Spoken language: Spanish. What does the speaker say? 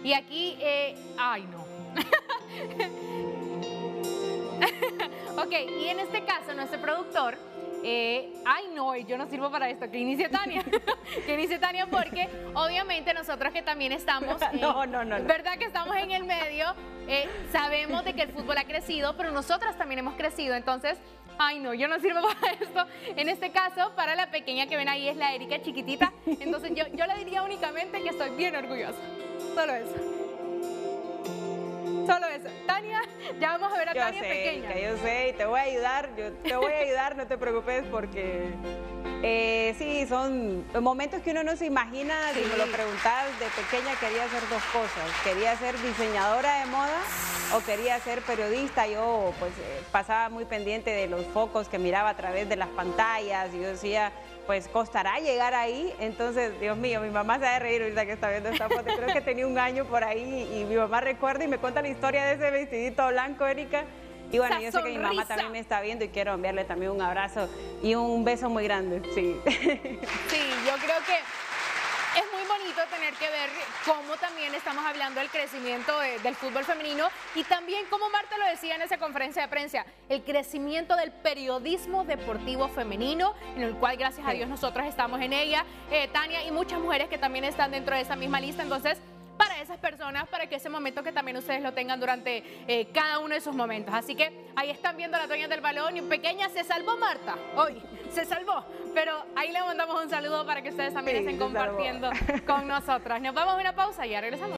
Y aquí, ay no. Ok, y en este caso nuestro productor, ay no, yo no sirvo para esto, que inicie Tania. Que inicie Tania porque obviamente nosotros que también estamos, No. ¿verdad que estamos en el medio? Sabemos de que el fútbol ha crecido, pero nosotras también hemos crecido, entonces, ay no, yo no sirvo para esto. En este caso, para la pequeña que ven ahí es la Erika chiquitita, entonces yo le diría únicamente que estoy bien orgullosa, solo eso. Solo eso. Tania, ya vamos a ver a Tania pequeña. Erika, yo sé, y te voy a ayudar, no te preocupes porque sí, son momentos que uno no se imagina. Si me lo preguntas, de pequeña quería hacer dos cosas, quería ser diseñadora de moda o quería ser periodista. Yo pues pasaba muy pendiente de los focos que miraba a través de las pantallas y yo decía, pues costará llegar ahí. Entonces, Dios mío, mi mamá se va a reír ahorita que está viendo esta foto. Creo que tenía un año por ahí y mi mamá recuerda y me cuenta la historia de ese vestidito blanco, Erika. Y bueno, yo sé que mi mamá también me está viendo y quiero enviarle también un abrazo y un beso muy grande, sí. Sí, yo creo que es muy bonito tener que ver cómo también estamos hablando del crecimiento del fútbol femenino y también, como Marta lo decía en esa conferencia de prensa, el crecimiento del periodismo deportivo femenino, en el cual gracias a Dios nosotros estamos en ella, Tania, y muchas mujeres que también están dentro de esa misma lista. Entonces, para esas personas, para que ese momento que también ustedes lo tengan durante cada uno de sus momentos. Así que ahí están viendo a la dueña del balón y pequeña, se salvó Marta, hoy se salvó, pero ahí le mandamos un saludo para que ustedes también estén compartiendo con nosotras. Nos vamos a una pausa y ya regresamos.